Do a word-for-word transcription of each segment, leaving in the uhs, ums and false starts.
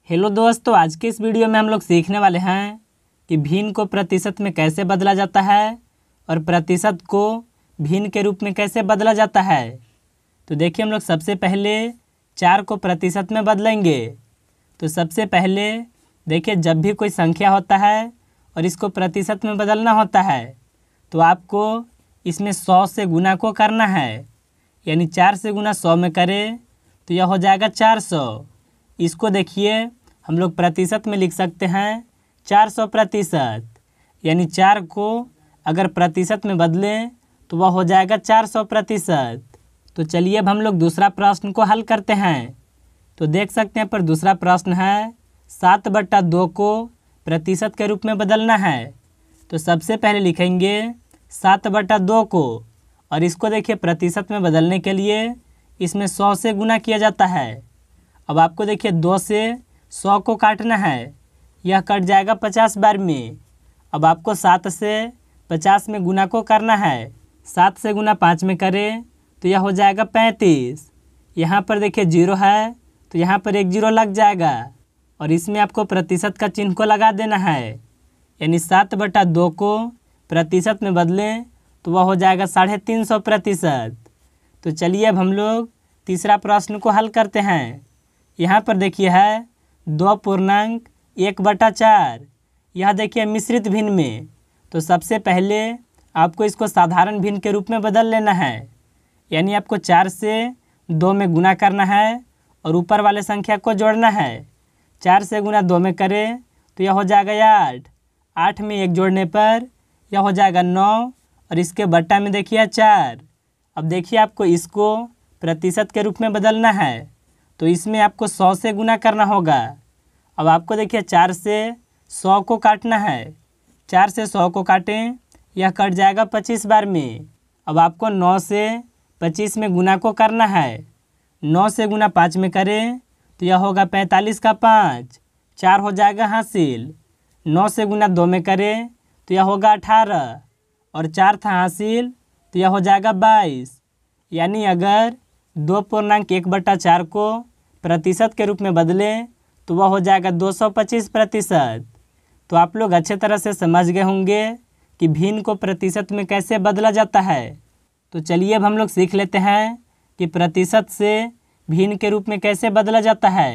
Hello दोस्तों, आज के इस वीडियो में हम लोग सीखने वाले हैं कि भिन्न को प्रतिशत में कैसे बदला जाता है और प्रतिशत को भिन्न के रूप में कैसे बदला जाता है। तो देखिए, हम लोग सबसे पहले चार को प्रतिशत में बदलेंगे। तो सबसे पहले देखिए, जब भी कोई संख्या होता है और इसको प्रतिशत में बदलना होता है तो आपको इसमें सौ से गुना को करना है, यानी चार से गुना सौ में करें तो यह हो जाएगा चार सौ। इसको देखिए, हम लोग प्रतिशत में लिख सकते हैं चार सौ प्रतिशत, यानी चार को अगर प्रतिशत में बदलें तो वह हो जाएगा चार सौ प्रतिशत। तो चलिए अब हम लोग दूसरा प्रश्न को हल करते हैं। तो देख सकते हैं पर दूसरा प्रश्न है सात बट्टा दो को प्रतिशत के रूप में बदलना है। तो सबसे पहले लिखेंगे सात बट्टा दो को, और इसको देखिए प्रतिशत में बदलने के लिए इसमें सौ से गुना किया जाता है। अब आपको देखिए दो से सौ को काटना है, यह कट जाएगा पचास बार में। अब आपको सात से पचास में गुना को करना है, सात से गुना पाँच में करें तो यह हो जाएगा पैंतीस। यहाँ पर देखिए जीरो है तो यहाँ पर एक जीरो लग जाएगा और इसमें आपको प्रतिशत का चिन्ह को लगा देना है, यानी सात बटा दो को प्रतिशत में बदलें तो वह हो जाएगा साढ़े तीन सौ प्रतिशत। तो चलिए अब हम लोग तीसरा प्रश्न को हल करते हैं। यहाँ पर देखिए है दो पूर्णांक एक बटा चार, यह देखिए मिश्रित भिन्न में। तो सबसे पहले आपको इसको साधारण भिन्न के रूप में बदल लेना है, यानी आपको चार से दो में गुना करना है और ऊपर वाले संख्या को जोड़ना है। चार से गुना दो में करें तो यह हो जाएगा आठ, आठ में एक जोड़ने पर यह हो जाएगा नौ और इसके बट्टा में देखिए चार। अब देखिए आपको इसको प्रतिशत के रूप में बदलना है, तो इसमें आपको सौ से गुना करना होगा। अब आपको देखिए चार से सौ को काटना है, चार से सौ को काटें यह कट जाएगा पच्चीस बार में। अब आपको नौ से पच्चीस में गुना को करना है, नौ से गुना पाँच में करें तो यह होगा पैंतालीस का पाँच, चार हो जाएगा हासिल। नौ से गुना दो में करें तो यह होगा अठारह और चार था हासिल तो यह हो जाएगा बाईस। यानी अगर दो पूर्णांक एक बटा चार को प्रतिशत के रूप में बदलें तो वह हो जाएगा दो सौ पच्चीस प्रतिशत। तो आप लोग अच्छे तरह से समझ गए होंगे कि भिन्न को प्रतिशत में कैसे बदला जाता है। तो चलिए अब हम लोग सीख लेते हैं कि प्रतिशत से भिन्न के रूप में कैसे बदला जाता है।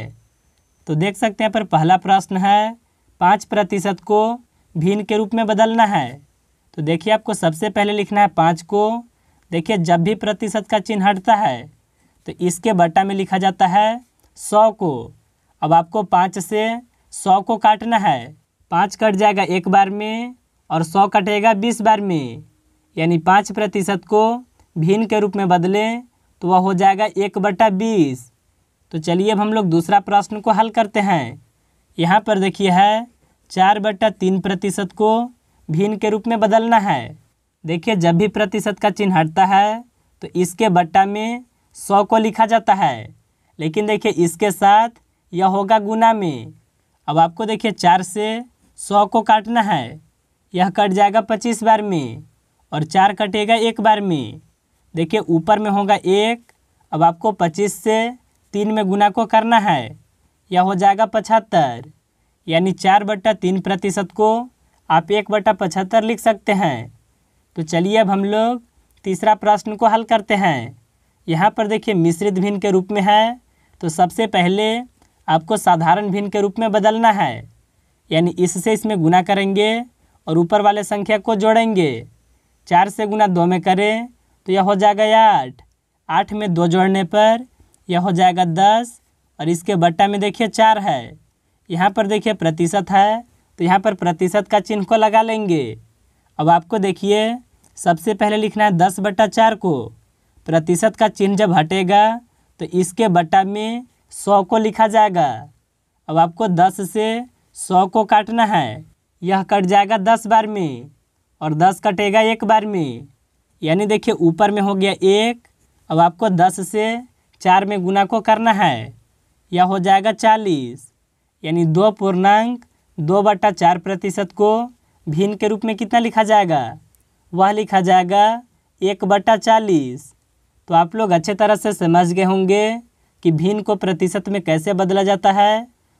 तो देख सकते हैं पर पहला प्रश्न है पाँच प्रतिशत को भिन्न के रूप में बदलना है। तो देखिए आपको सबसे पहले लिखना है पाँच को। देखिए जब भी प्रतिशत का चिन्ह हटता है तो इसके बट्टा में लिखा जाता है सौ को। अब आपको पाँच से सौ को काटना है, पाँच कट जाएगा एक बार में और सौ कटेगा बीस बार में, यानी पाँच प्रतिशत को भिन्न के रूप में बदलें तो वह हो जाएगा एक बटा बीस। तो चलिए अब हम लोग दूसरा प्रश्न को हल करते हैं। यहाँ पर देखिए है चार बटा तीन प्रतिशत को भिन्न के रूप में बदलना है। देखिए जब भी प्रतिशत का चिन्ह हटता है तो इसके बट्टा में सौ को लिखा जाता है, लेकिन देखिए इसके साथ यह होगा गुना में। अब आपको देखिए चार से सौ को काटना है, यह कट जाएगा पच्चीस बार में और चार कटेगा एक बार में। देखिए ऊपर में होगा एक, अब आपको पच्चीस से तीन में गुना को करना है, यह हो जाएगा पचहत्तर। यानी चार बट्टा तीन प्रतिशत को आप एक बट्टा पचहत्तर लिख सकते हैं। तो चलिए अब हम लोग तीसरा प्रश्न को हल करते हैं। यहाँ पर देखिए मिश्रित भिन्न के रूप में है, तो सबसे पहले आपको साधारण भिन्न के रूप में बदलना है, यानी इससे इसमें गुना करेंगे और ऊपर वाले संख्या को जोड़ेंगे। चार से गुना दो में करें तो यह हो जाएगा आठ, आठ में दो जोड़ने पर यह हो जाएगा दस और इसके बट्टा में देखिए चार है। यहाँ पर देखिए प्रतिशत है तो यहाँ पर प्रतिशत का चिन्ह को लगा लेंगे। अब आपको देखिए सबसे पहले लिखना है दस बट्टा चार को। प्रतिशत का चिन्ह जब हटेगा तो इसके बट्टा में सौ को लिखा जाएगा। अब आपको दस से सौ को काटना है, यह कट जाएगा दस बार में और दस कटेगा एक बार में, यानी देखिए ऊपर में हो गया एक। अब आपको दस से चार में गुना को करना है, यह हो जाएगा चालीस। यानी दो पूर्णांक दो बट्टा चार प्रतिशत को भिन्न के रूप में कितना लिखा जाएगा, वह लिखा जाएगा एक बट्टा चालीस। तो आप लोग अच्छे तरह से समझ गए होंगे कि भिन्न को प्रतिशत में कैसे बदला जाता है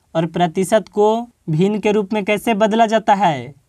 और प्रतिशत को भिन्न के रूप में कैसे बदला जाता है।